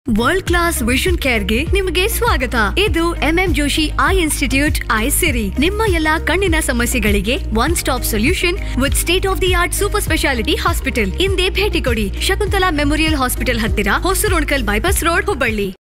World class vision ಕೇರ್ಗೆ ನಿಮಗೆ ಸ್ವಾಗತ. ಇದು MM Joshi eye institute eye Siri. ನಿಮ್ಮ ಎಲ್ಲಾ ಕಣ್ಣಿನ ಸಮಸ್ಯೆಗಳಿಗೆ one stop solution with state of the art super speciality hospital. ಹಿಂದೆ ಭೇಟಿ ಕೊಡಿ. ಶಕುಂತಲಾ ಮೆಮೋರಿಯಲ್ ಹಾಸ್ಪಿಟಲ್ ಹತ್ತಿರ, ಹೊಸರೋಣಕಲ್ ಬೈಪಾಸ್ ರೋಡ್, ಹುಬ್ಬಳ್ಳಿ.